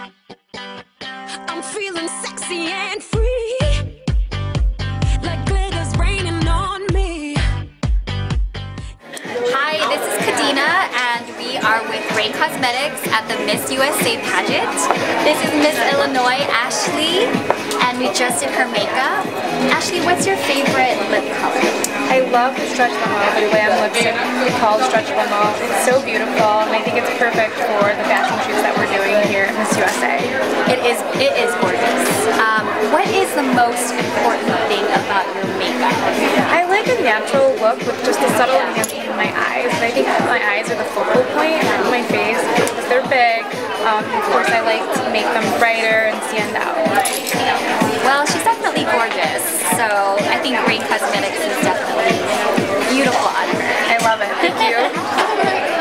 I'm feeling sexy and free, like glitter's raining on me. Hi, this is Kadena, and we are with Rain Cosmetics at the Miss USA pageant. This is Miss Illinois, Ashley, and we just did her makeup. Ashley, what's your favorite lip color? I love the Stretch Limo, the Glam lipstick called Stretch Limo. It's so beautiful, and I think it's perfect for the fashion shoots that we're doing here at Miss USA. It is gorgeous. What is the most important thing about your makeup? I like a natural look with just a subtle enhancement in my eyes. And I think my eyes are the focal point of my face because they're big. Of course, I like to make them brighter and stand out. Well, she's definitely gorgeous, so I think Rain Cosmetics is definitely beautiful on her. I love it. Thank you.